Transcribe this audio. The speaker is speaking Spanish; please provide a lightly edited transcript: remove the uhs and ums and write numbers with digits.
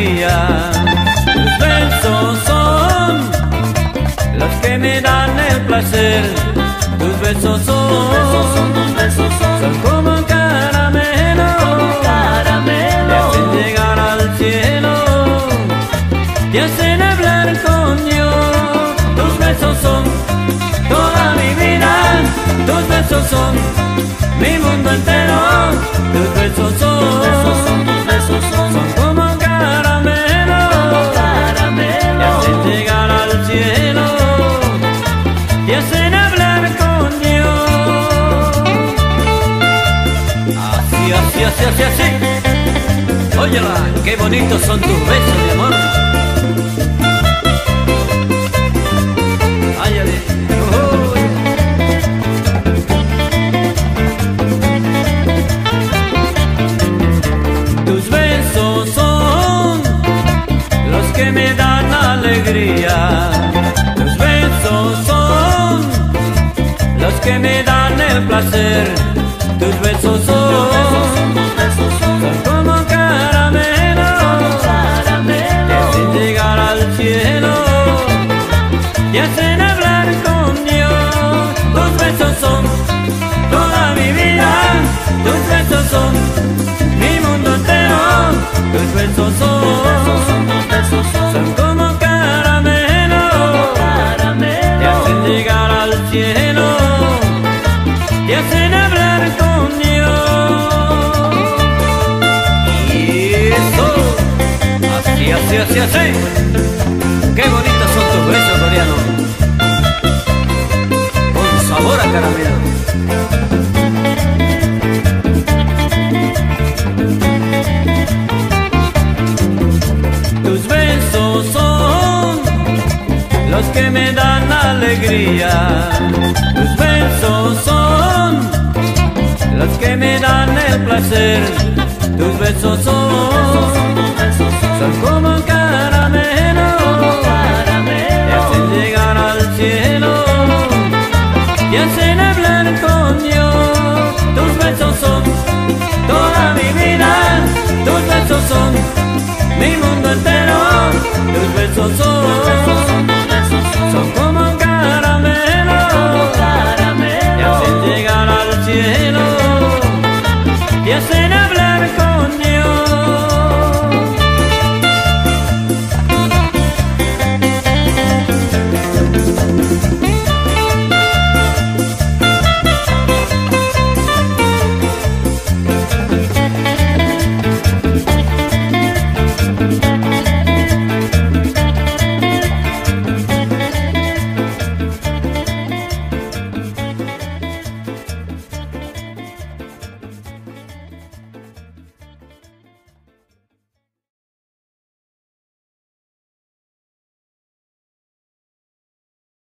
alegría. Tus besos son los que me dan el placer. Tus besos son como caramelo, te hacen llegar al cielo, te hacen hablar con Dios. Tus besos son toda mi vida, tus besos son mi mundo entero. Tus besos son como caramelo, te hacen llegar al cielo, te hacen hablar con Dios. Así. Óyela, qué bonitos son tus besos, mi amor. Áyale. Tus besos son los que me dan alegría. Tus besos son los que me dan el placer. Tus besos son como caramelo, te hacen llegar al cielo, te hacen hablar con Dios. Tus besos son toda mi vida, tus besos son mi mundo entero. Tus besos son como caramelo, te hacen llegar al cielo, te hacen hablar con Dios. Y eso, así. Qué bonitos son tus besos, Doriano, con sabor a caramelo. Tus besos son los que me dan alegría. Tus besos son los que me dan el placer. Tus besos son como caramelo, te hacen llegar al cielo,